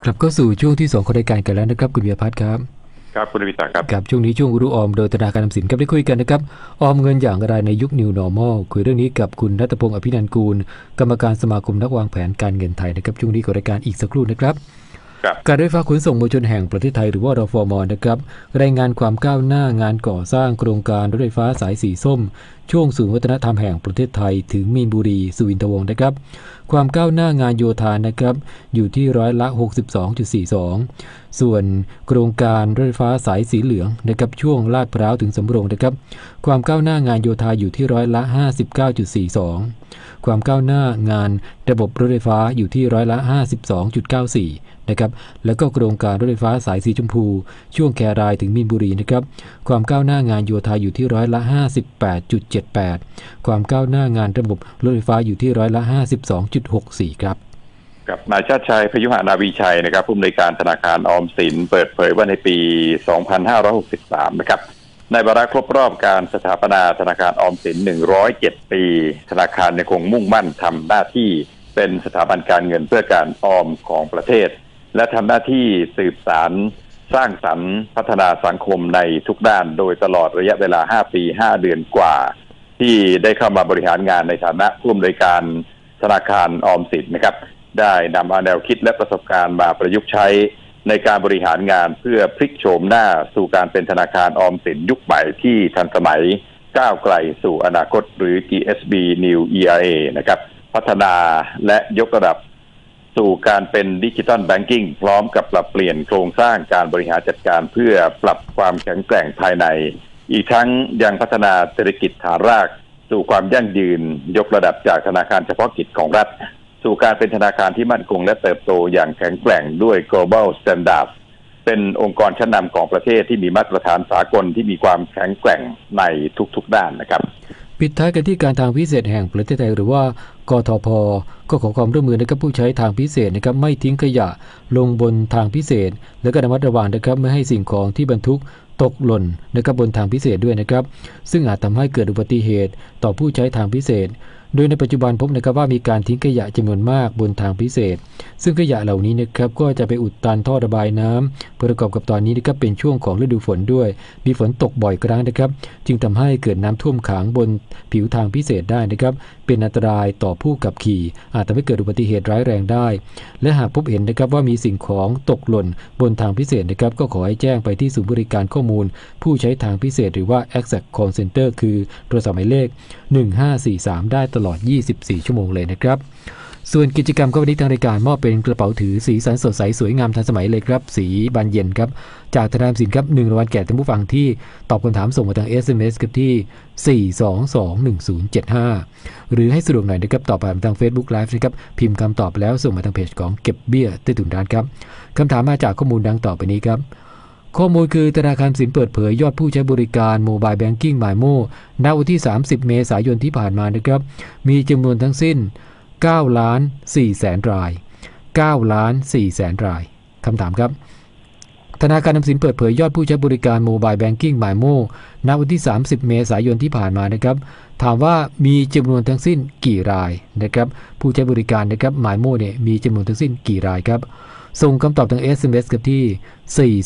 กลับเข้าสู่ช่วงที่2ของรายการกันแล้วนะครับคุณเบียร์พัฒน์ครับครับคุณวิศักดิ์ครับกับช่วงนี้ช่วงรู้ออมโดยธนาคารออมสินครับได้คุยกันนะครับออมเงินอย่างไรในยุค New Normal คุยเรื่องนี้กับคุณณัฐพงศ์อภินันท์กูลกรรมการสมาคมนักวางแผนการเงินไทยนะครับช่วงนี้ของรายการอีกสักครู่นะครับการรถไฟฟ้าขนส่งมวลชนแห่งประเทศไทยหรือว่ารฟม.นะครับรายงานความก้าวหน้างานก่อสร้างโครงการรถไฟฟ้าสายสีส้มช่วงศูนย์วัฒนธรรมแห่งประเทศไทยถึงมีนบุรีสุวินทวงศ์นะครับความก้าวหน้างานโยธานะครับอยู่ที่ร้อยละ 62.42 ส่วนโครงการรถไฟฟ้าสายสีเหลืองนะครับช่วงลาดพร้าวถึงสำโรงนะครับความก้าวหน้างานโยธาอยู่ที่ร้อยละ 59.42 ความก้าวหน้างานระบบรถไฟฟ้าอยู่ที่ร้อยละ 52.94 นะครับแล้วก็โครงการรถไฟฟ้าสายสีชมพูช่วงแครายถึงมีนบุรีนะครับความก้าวหน้างานโยธาอยู่ที่ร้อยละ 58.78 ความก้าวหน้างานระบบรถไฟฟ้าอยู่ที่ร้อยละ 52.64 ครับกับนายชาติชัยพยุหนาวีชัยนะครับผู้อำนวยการธนาคารออมสินเปิดเผยว่าในปี 2563 นะครับในวาระครบรอบการสถาปนาธนาคารออมสิน 107 ปีธนาคารยังคงมุ่งมั่นทำหน้าที่เป็นสถาบันการเงินเพื่อการออมของประเทศและทำหน้าที่สืบสานสร้างสรรค์พัฒนาสังคมในทุกด้านโดยตลอดระยะเวลา 5 ปี 5 เดือนกว่าที่ได้เข้ามาบริหารงานในฐานะผู้อำนวยการธนาคารออมสินนะครับได้นำเอาแนวคิดและประสบการณ์มาประยุกต์ใช้ในการบริหารงานเพื่อพลิกโฉมหน้าสู่การเป็นธนาคารออมสินยุคใหม่ที่ทันสมัยก้าวไกลสู่อนาคตหรือ GSB New ERA นะครับพัฒนาและยกระดับสู่การเป็นดิจิทัลแบงกิ้งพร้อมกับปรับเปลี่ยนโครงสร้างการบริหารจัดการเพื่อปรับความแข็งแกร่งภายในอีกทั้งยังพัฒนาเศรษฐกิจฐานรากสู่ความยั่งยืนยกระดับจากธนาคารเฉพาะกิจของรัฐสู่การเป็นธนาคารที่มั่นคงและเติบโตอย่างแข็งแกร่งด้วย global standard เป็นองค์กรชั้นนำของประเทศที่มีมาตรฐานสากลที่มีความแข็งแกร่งในทุกๆด้านนะครับปิดท้ายกันที่การทางพิเศษแห่งประเทศไทยหรือว่ากทพ.ก็ขอความร่วมมือนะครับผู้ใช้ทางพิเศษนะครับไม่ทิ้งขยะลงบนทางพิเศษและก็ระมัดระวังนะครับไม่ให้สิ่งของที่บรรทุกตกหล่นนะครับบนทางพิเศษด้วยนะครับซึ่งอาจทำให้เกิดอุบัติเหตุต่อผู้ใช้ทางพิเศษโดยในปัจจุบันพบนะครับว่ามีการทิ้งขยะจำนวนมากบนทางพิเศษซึ่งขยะเหล่านี้นะครับก็จะไปอุดตันท่อระบายน้ำประกอบกับตอนนี้นะครับเป็นช่วงของฤดูฝนด้วยมีฝนตกบ่อยครั้งนะครับจึงทำให้เกิดน้ำท่วมขังบนผิวทางพิเศษได้นะครับเป็นอันตรายต่อผู้ขับขี่อาจทำให้เกิดอุบัติเหตุร้ายแรงได้และหากพบเห็นนะครับว่ามีสิ่งของตกหล่นบนทางพิเศษนะครับก็ขอให้แจ้งไปที่ศูนย์บริการข้อมูลผู้ใช้ทางพิเศษหรือว่า Exact Call Center คือโทรศัพท์หมายเลข1543ได้ตลอด24 ชั่วโมงเลยนะครับส่วนกิจกรรมก็วันนี้ทางรายการมอบเป็นกระเป๋าถือสีสันสดใสสวยงามทันสมัยเลยครับสีบานเย็นครับจากธนาคารสินครับ1 รางวัลแก่ท่านผู้ฟังที่ตอบคำถามส่งมาทาง SMS ครับที่4221075หรือให้สะดวกหน่อยนะครับตอบผ่านทาง Facebook Live นะครับพิมพ์คำตอบแล้วส่งมาทางเพจของเก็บเบี้ยใต้ถุนร้านครับคำถามมาจากข้อมูลดังต่อไปนี้ครับข้อมูลคือธนาคารสินเปิดเผยยอดผู้ใช้บริการโมบายแบงกิ้งหมายโม่ณวันที่30 เมษายนที่ผ่านมานะครับมีจำนวนทั้งสิ้น9,400,000 ราย9,400,000 รายคำถามครับธนาคารออมสินเปิดเผยยอดผู้ใช้บริการโมบายแบงกิ้งหมายโม่ณวันที่30 เมษายนที่ผ่านมานะครับถามว่ามีจำนวนทั้งสิ้นกี่รายนะครับผู้ใช้บริการนะครับหมายโม่เนี่ยมีจำนวนทั้งสิ้นกี่รายครับส่งคำตอบทาง SMS กับที่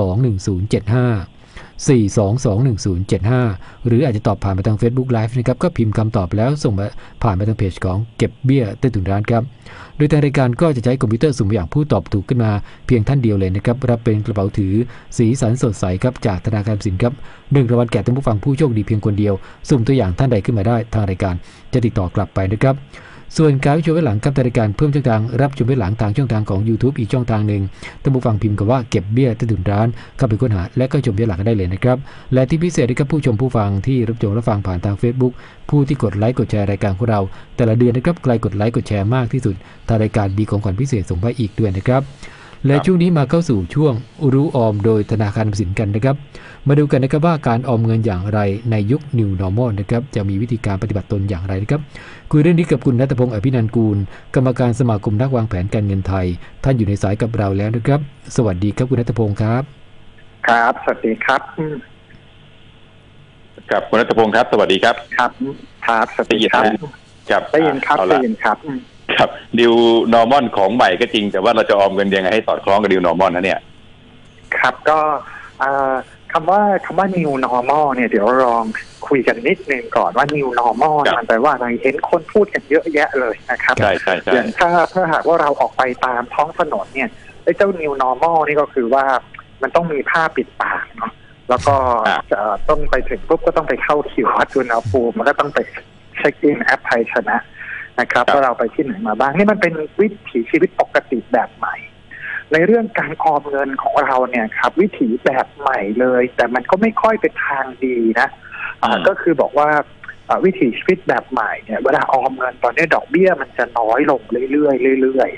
4221075หรืออาจจะตอบผ่านมาทาง Facebook Live นะครับก็พิมพ์คำตอบแล้วส่งมาผ่านมาทางเพจของเก็บเบี้ยใต้ถุนร้านครับโดยทางรายการก็จะใช้คอมพิวเตอร์สุ่มอย่างผู้ตอบถูกขึ้นมาเพียงท่านเดียวเลยนะครับรับเป็นกระเป๋าถือสีสันสดใสครับจากธนาคารสินครับ1 รางวัลแก่ท่านผู้ฟังผู้โชคดีเพียงคนเดียวสุ่มตัวอย่างท่านใดขึ้นมาได้ทางรายการจะติดต่อกลับไปนะครับส่วนการรับชมย้อนหลังกับรายการเพิ่มช่องทางรับชมย้อนหลังทางช่องทางของ YouTube อีกช่องทางหนึ่งท่านผู้ฟังพิมพ์คำว่าเก็บเบี้ยใต้ถุนร้านเข้าไปค้นหาและก็ชมย้อนหลังได้เลยนะครับและที่พิเศษนะครับผู้ชมผู้ฟังที่รับชมรับฟังผ่านทาง Facebook ผู้ที่กดไลค์กดแชร์รายการของเราแต่ละเดือนนะครับใครกดไลค์กดแชร์มากที่สุดทางรายการมีของขวัญพิเศษส่งไปอีกด้วยนะครับและช่วงนี้มาเข้าสู่ช่วงรู้ออมโดยธนาคารออมสินกันนะครับมาดูกันนะครับว่าการออมเงินอย่างไรในยุค New Normal นะครับจะมีวิธีการปฏิบัติตนอย่างไรนะครับคุยเรื่องนี้กับคุณณัฐพงศ์อภินันท์กูลกรรมการสมาคมนักวางแผนการเงินไทยท่านอยู่ในสายกับเราแล้วนะครับสวัสดีครับคุณณัฐพงศ์ครับครับสวัสดีครับครับคุณณัฐพงศ์ครับสวัสดีครับครับครับสวัสดีครับครับได้ยินครับได้ยินครับครับNew Normal ของใหม่ก็จริงแต่ว่าเราจะออมเงินยังไงให้สอดคล้องกับ New Normal นะเนี่ยครับก็คำว่า new normal เนี่ยเดี๋ยวลองคุยกันนิดนึงก่อนว่า new normal มันแปลว่าอะไรเห็นคนพูดกันเยอะแยะเลยนะครับใช่อย่างถ้าหากว่าเราออกไปตามท้องถนนเนี่ยไอ้เจ้า new normal นี่ก็คือว่ามันต้องมีผ้าปิดปากเนาะแล้วก็ต้องไปถึงปุ๊บก็ต้องไปเข้าคิววัดอุณหภูมิมันก็ต้องไปเช็คอินแอปไทยชนะครับว่าเราไปที่ไหนมาบ้างนี่มันเป็นวิถีชีวิตปกติแบบใหม่ในเรื่องการออมเงินของเราเนี่ยครับวิถีแบบใหม่เลยแต่มันก็ไม่ค่อยเป็นทางดีนะก็คือบอกว่าวิถีชีวิตแบบใหม่เนี่ยเวลาออมเงินตอนนี้ดอกเบี้ยมันจะน้อยลงเรื่อย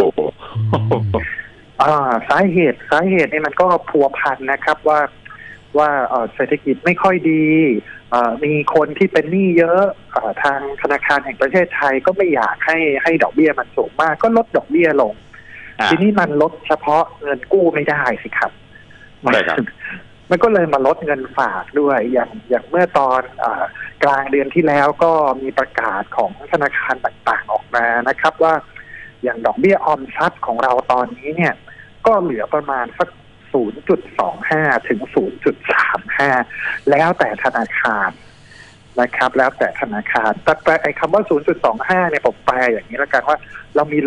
ๆสาเหตุนี่มันก็พัวพันนะครับว่าเศรษฐกิจไม่ค่อยดีมีคนที่เป็นหนี้เยอะทางธนาคารแห่งประเทศไทยก็ไม่อยากให้ดอกเบี้ยมันสูงมากก็ลดดอกเบี้ยลงทีนี้มันลดเฉพาะเงินกู้ไม่ได้สิครับมันก็เลยมาลดเงินฝากด้วยอย่างเมื่อตอนกลางเดือนที่แล้วก็มีประกาศของธนาคารต่างๆออกมานะครับว่าอย่างดอกเบี้ยออมทรัพย์ของเราตอนนี้เนี่ยก็เหลือประมาณสัก 0.25 ถึง 0.35 แล้วแต่ธนาคารนะครับแล้วแต่ธนาคารแต่ไอ้คำว่า 0.25 เนี่ยผมแปลอย่างนี้แล้วกันว่าเรามี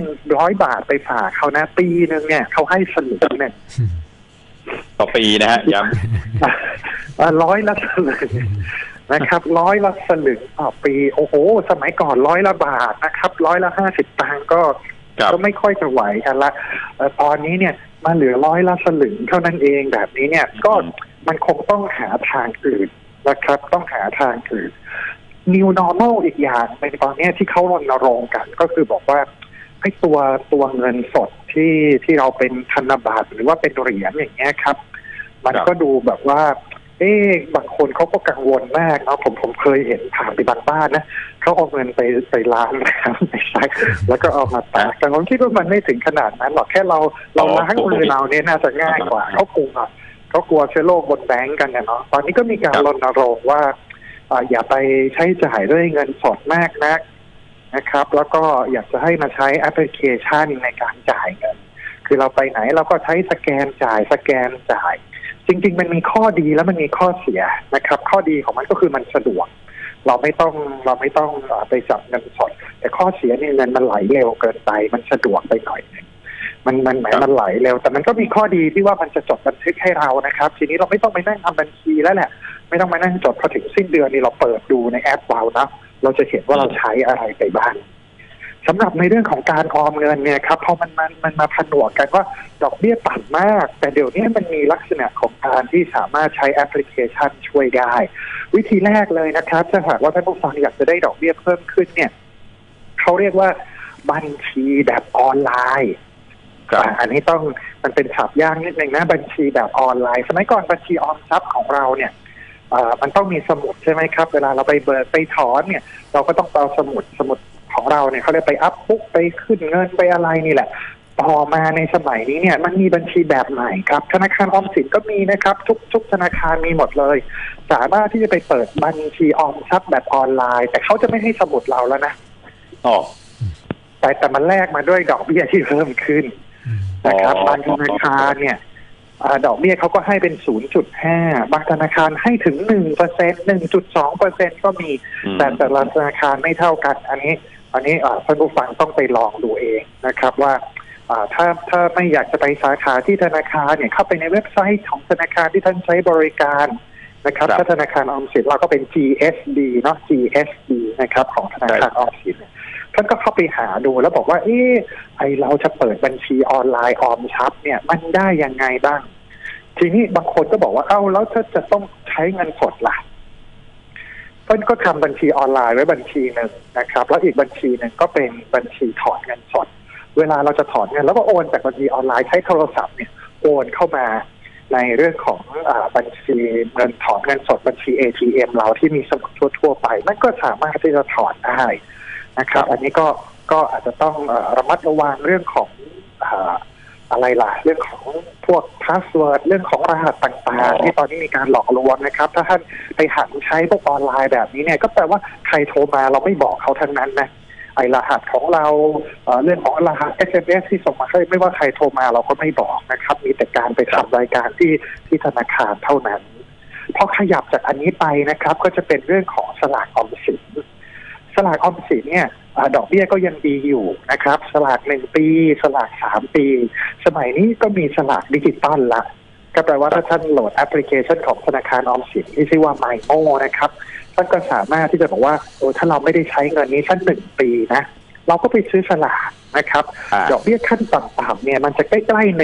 100 บาทไปฝากเขานะปีนึงเนี่ยเขาให้สลึงหนึ่งต่อปีนะฮะย้ำ100 ละสลึงนะครับ100 ละสลึงต่อปีโอ้โหสมัยก่อน100 ละบาทนะครับ100 ละ50 ตังค์ก็ไม่ค่อยจะไหวกันละตอนนี้เนี่ยมาเหลือ100 ละสลึงเท่านั้นเองแบบนี้เนี่ยก็มันคงต้องหาทางอื่นนะครับต้องหาทางอื่น New Normal อีกอย่างในตอนนี้ที่เขารณรงค์กันก็คือบอกว่าไอ้ตัวเงินสดที่เราเป็นธนบัตรหรือว่าเป็นเหรียญอย่างเงี้ยครับมันก็ดูแบบว่าบางคนเขาก็กังวลมากเนาะผมเคยเห็นผ่านไปบางบ้านนะเขาเอาเงินไปล้างนะครับไปใช้แล้วก็เอามาตากแต่ผมคิดว่ามันไม่ถึงขนาดนั้นหรอกแค่เราล้างมือเราเนี่ยน่าจะง่ายกว่าเขากลัวเชื้อโรคบนแบงก์กันเนาะตอนนี้ก็มีการรณรงค์ว่าอย่าไปใช้จ่ายด้วยเงินสดมากนักนะครับแล้วก็อยากจะให้มาใช้แอปพลิเคชันในการจ่ายเงินคือเราไปไหนเราก็ใช้สแกนจ่ายจริงๆมันมีข้อดีแล้วมันมีข้อเสียนะครับข้อดีของมันก็คือมันสะดวกเราไม่ต้องไปจับเงินสดแต่ข้อเสียเนี่ยเงินมันไหลเร็วเกินไปมันสะดวกไปหน่อยมันไหลเร็วแต่มันก็มีข้อดีที่ว่ามันจะจดบันทึกให้เรานะครับทีนี้เราไม่ต้องไปนั่งทำบัญชีแล้วแหละไม่ต้องมานั่งจดพอถึงสิ้นเดือนนี่เราเปิดดูในแอปเรานะเราจะเห็นว่าเราใช้อะไรไปบ้างสำหรับในเรื่องของการออมเงินเนี่ยครับพอมันมาผนวกกันว่าดอกเบี้ยต่ำมากแต่เดี๋ยวนี้มันมีลักษณะของการที่สามารถใช้แอปพลิเคชันช่วยได้วิธีแรกเลยนะครับถ้าหากว่าท่านผู้ฟังอยากจะได้ดอกเบี้ยเพิ่มขึ้นเนี่ยเขาเรียกว่าบัญชีแบบออนไลน์อันนี้มันเป็นศัพท์ยากนิดนึงนะบัญชีแบบออนไลน์สมัยก่อนบัญชีออมทรัพย์ของเราเนี่ยมันต้องมีสมุดใช่ไหมครับเวลาเราไปเบิกไปถอนเนี่ยเราก็ต้องเอาสมุดของเราเนี่ยเขาเรียกไปอัพบุ๊กไปขึ้นเงินไปอะไรนี่แหละต่อมาในสมัยนี้เนี่ยมันมีบัญชีแบบใหม่ครับธนาคารออมสินก็มีนะครับทุกธนาคารมีหมดเลยสามารถที่จะไปเปิดบัญชีออมทรัพย์แบบออนไลน์แต่เขาจะไม่ให้สมุดเราแล้วนะแต่มันแลกมาด้วยดอกเบี้ยที่เพิ่มขึ้นนะครับบางธนาคารเนี่ยดอกเบี้ยเขาก็ให้เป็น 0.5 บางธนาคารให้ถึง 1% 1.2% ก็มีแต่ละธนาคารไม่เท่ากันอันนี้ท่านผู้ฟังต้องไปลองดูเองนะครับว่าถ้าไม่อยากจะไปสาขาที่ธนาคารเนี่ยเข้าไปในเว็บไซต์ของธนาคารที่ท่านใช้บริการนะครับถ้าธนาคารออมสินเราก็เป็น GSB เนาะ GSB นะครับของธนาคารออมสินท่านก็เข้าไปหาดูแล้วบอกว่าเราจะเปิดบัญชีออนไลน์ออมทรัพย์เนี่ยมันได้ยังไงบ้างทีนี้บางคนก็บอกว่าแล้วถ้าจะต้องใช้เงินสดล่ะก็ทำบัญชีออนไลน์ไว้บัญชีหนึ่งนะครับแล้วอีกบัญชีหนึ่งก็เป็นบัญชีถอนเงินสดเวลาเราจะถอนเงินแล้วก็โอนจากบัญชีออนไลน์ใช้โทรศัพท์เนี่ยโอนเข้ามาในเรื่องของบัญชีเงินถอนเงินสดบัญชี ATM เราที่มีสมุดทั่วไปมันก็สามารถที่จะถอนได้นะครับอันนี้ก็อาจจะต้องระมัดระวังเรื่องของอะไรล่ะเรื่องของพวกพาสเวิร์ดเรื่องของรหัสต่างๆที่ตอนนี้มีการหลอกลวงนะครับถ้าท่านไปหันใช้พวกออนไลน์แบบนี้เนี่ยก็แปลว่าใครโทรมาเราไม่บอกเขาทั้งนั้นนะรหัสของเราเรื่องของรหัส SMS ที่ส่งมาให้ไม่ว่าใครโทรมาเราก็ไม่บอกนะครับมีแต่การไปทำรายการที่ธนาคารเท่านั้นพอขยับจากอันนี้ไปนะครับก็จะเป็นเรื่องของสลากออมสินสลากออมสินเนี่ยดอกเบี้ยก็ยังดีอยู่นะครับสลาก1 ปีสลาก3 ปีสมัยนี้ก็มีสลากดิจิตอลละก็แปลว่าถ้าท่านโหลดแอปพลิเคชันของธนาคารออมสินที่ชื่อว่า MyMo นะครับท่านก็สามารถที่จะบอกว่าถ้าเราไม่ได้ใช้เงินนี้สัก1 ปีนะเราก็ไปซื้อสลากนะครับดอกเบี้ยขั้นต่ำๆเนี่ยมันจะใกล้ๆ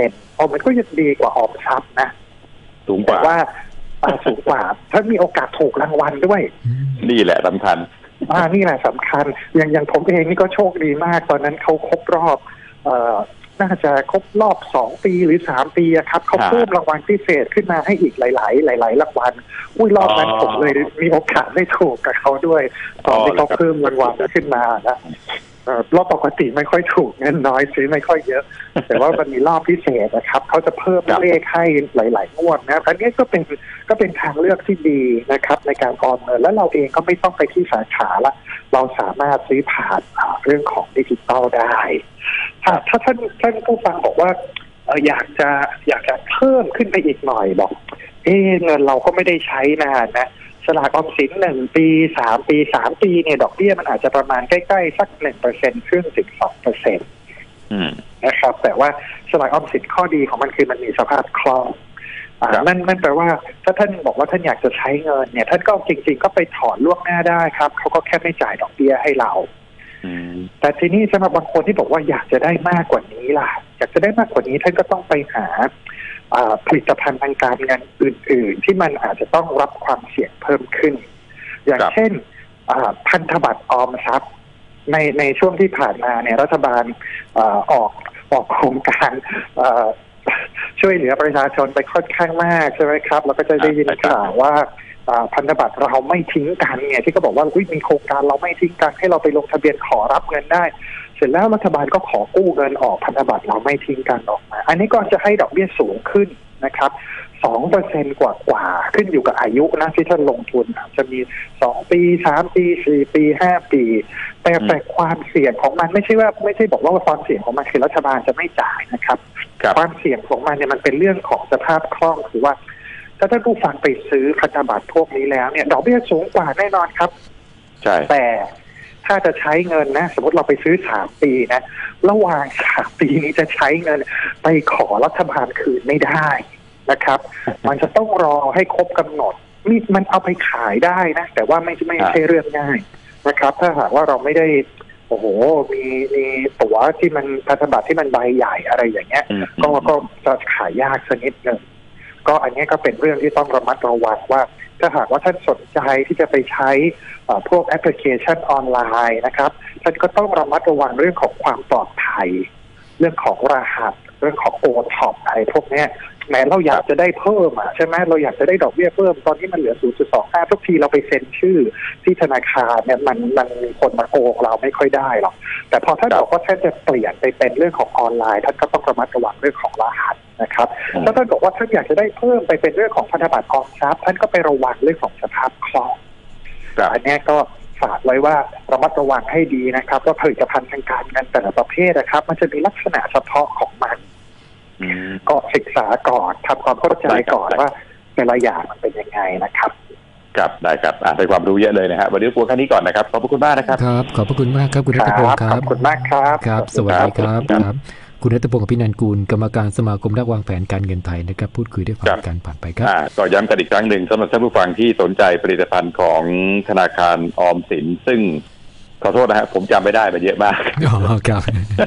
1%มันก็ยังดีกว่าออมทรัพย์นะสูงกว่าสูงกว่าถ้ามีโอกาสถูกรางวัลด้วยนี่แหละสำคัญนี่แหละสำคัญอย่างผมเองนี่ก็โชคดีมากตอนนั้นเขาครบรอบน่าจะครบรอบ2 ปีหรือ3 ปีครับเขาเพิ่มรางวัลพิเศษขึ้นมาให้อีกหลายรางวัลรอบนั้นผมเลยมีโอกาสได้ถูกกับเขาด้วยตอนที่เขาเพิ่มรางวัลขึ้นมานะรอบปกติไม่ค่อยถูกเงินน้อยซื้อไม่ค่อยเยอะแต่ว่ามันมีรอบพิเศษนะครับเขาจะเพิ่มเลขให้หลายๆงวดนะอันนี้ก็เป็นทางเลือกที่ดีนะครับในการออมเงินแล้วเราเองก็ไม่ต้องไปที่สาขาละเราสามารถซื้อผ่านเรื่องของดิจิตอลได้ถ้าท่านผู้ฟังบอกว่าอยากจะเพิ่มขึ้นไปอีกหน่อยบอกเงินเราก็ไม่ได้ใช้นานนะสลากออมสิน1 ปี3 ปี3 ปีเนี่ยดอกเบี้ยมันอาจจะประมาณใกล้ๆสัก1%ครึ่งถึง2%นะครับแต่ว่าสลากออมสินข้อดีของมันคือมันมีสภาพคล่องนั่นแปลว่าถ้าท่านบอกว่าท่านอยากจะใช้เงินเนี่ยท่านก็จริงๆก็ไปถอนล่วงหน้าได้ครับเขาก็แค่ไม่จ่ายดอกเบี้ยให้เราแต่ทีนี้สำหรับบางคนที่บอกว่าอยากจะได้มากกว่านี้ล่ะอยากจะได้มากกว่านี้ท่านก็ต้องไปหาผลิตภัณฑ์ทางการเงินอื่นๆที่มันอาจจะต้องรับความเสี่ยงเพิ่มขึ้นอย่างเช่นพันธบัตรออมทรัพย์ในช่วงที่ผ่านมาเนี่ยรัฐบาลออกโครงการช่วยเหลือประชาชนไปค่อนข้างมากใช่ไหมครับแล้วก็จะได้ยินข่าวว่าพันธบัตรเราไม่ทิ้งกันเนี่ยที่เขาบอกว่ามีโครงการเราไม่ทิ้งกันให้เราไปลงทะเบียนขอรับเงินได้เสร็จแล้วรัฐบาลก็ขอกู้เงินออกพันธบัตรเราไม่ทิ้งกันออกมาอันนี้ก็จะให้ดอกเบี้ยสูงขึ้นนะครับ 2% กว่าขึ้นอยู่กับอายุนะที่ท่านลงทุนจะมี2 ปี3 ปี4 ปี5 ปีแต่ความเสี่ยงของมันไม่ใช่บอกว่าความเสี่ยงของมันคือรัฐบาลจะไม่จ่ายนะครับความเสี่ยงของมันเนี่ยมันเป็นเรื่องของสภาพคล่องคือว่าถ้าท่านผู้ฟังไปซื้อพันธบัตรพวกนี้แล้วเนี่ยดอกเบี้ยสูงกว่าแน่นอนครับใช่แต่ถ้าจะใช้เงินนะสมมติเราไปซื้อ3 ปีนะระหว่าง3 ปีนี้จะใช้เงินไปขอรัฐบาลคืนไม่ได้นะครับมันจะต้องรอให้ครบกำหนดมันเอาไปขายได้นะแต่ว่าไม่ใช่เรื่องง่ายนะครับถ้าหากว่าเราไม่ได้มีตั๋วที่มันพันธบัตรที่มันใบใหญ่อะไรอย่างเงี้ยก็จะขายยากสักนิดนึงก็อันนี้ก็เป็นเรื่องที่ต้องระมัดระวังว่าถ้าหากว่าท่านสนใจที่จะไปใช้พวกแอปพลิเคชันออนไลน์นะครับท่านก็ต้องระมัดระวังเรื่องของความปลอดภัยเรื่องของรหัสเรื่องของOTOPอะไรพวกนี้แม้เราอยากจะได้เพิ่มใช่ไหมเราอยากจะได้ดอกเบี้ยเพิ่มตอนนี้มันเหลือ 0.25 ทุกทีเราไปเซ็นชื่อที่ธนาคารเนี่ยมันมีคนมาโกงเราไม่ค่อยได้หรอกแต่พอถ้าบอกว่าท่านจะเปลี่ยนไปเป็นเรื่องของออนไลน์ท่านก็ต้องระมัดระวังเรื่องของรหัสนะครับถ้าท่านบอกว่าท่านอยากจะได้เพิ่มไปเป็นเรื่องของพันธบัตรออมทรัพย์ท่านก็ไประวังเรื่องของสภาพคล่องอันนี้ก็ฝากไว้ว่าระมัดระวังให้ดีนะครับว่าผลิตภัณฑ์ทางการเงินแต่ละประเภทนะครับมันจะมีลักษณะเฉพาะของมันก็ศึกษาก่อนทำความเข้าใจก่อนว่าแต่ละอย่างมันเป็นยังไงนะครับครับได้ครับได้ความรู้เยอะเลยนะฮะวันนี้พูดแค่นี้ก่อนนะครับขอบคุณมากนะครับครับขอบพระคุณมากครับคุณณัฐพงศ์ครับขอบคุณมากครับครับสวัสดีครับครับคุณณัฐพงศ์ อภินันท์กูลกรรมการสมาคมนักวางแผนการเงินไทยนะครับพูดคุยได้ฟังการผ่านไปครับก็ย้ำกันอีกครั้งหนึ่งสำหรับท่านผู้ฟังที่สนใจผลิตภัณฑ์ของธนาคารออมสินซึ่งขอโทษนะฮะผมจำไม่ได้มันเยอะมากอ๋อครับ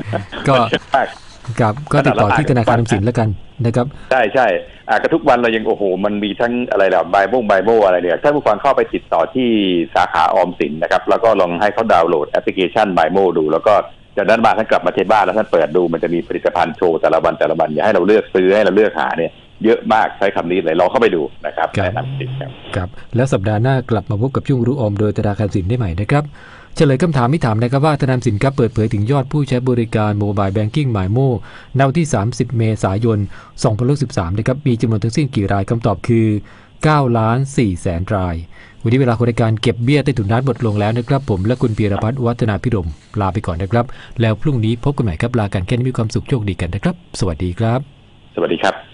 ก็ติดต่อที่ธนาคารออมสินแล้วกันนะครับใช่ก็ทุกวันเรายังมันมีทั้งอะไรล่ะไบโมอะไรเนี่ยท่านผู้ฟังเข้าไปติดต่อที่สาขาออมสินนะครับแล้วก็ลองให้เขาดาวน์โหลดแอปพลิเคชันไบโมดูแล้วก็จากนั้นมาท่านกลับมาที่บ้านแล้วท่านเปิดดูมันจะมีผลิตภัณฑ์โชว์แต่ละวันอย่าให้เราเลือกซื้อให้เราเลือกหาเนี่ยเยอะมากใช้คำนี้เลยลองเข้าไปดูนะครับแนะนำครับแล้วสัปดาห์หน้ากลับมาพบกับช่วงรู้ออมโดยธนาคารสินได้ใหม่นะครับเฉลยคำถามที่ถามนะครับว่าธนาคารสินครับเปิดเผยถึงยอดผู้ใช้บริการโมบายแบงกิ้ง MyMo ณ วันที่30 เมษายน 2563นะครับมีจำนวนทั้งสิ้นกี่รายคำตอบคือ 9,400,000 รายวันนี้เวลาของรายการเก็บเบี้ยใต้ถุนร้านหมดลงแล้วนะครับผมและคุณพีรพัฒน์วัฒนาพิรมลาไปก่อนนะครับแล้วพรุ่งนี้พบกันใหม่ครับลากันแค่นี้มีความสุขโชคดีกันนะครับสวัสดีครับสวัสดีครับ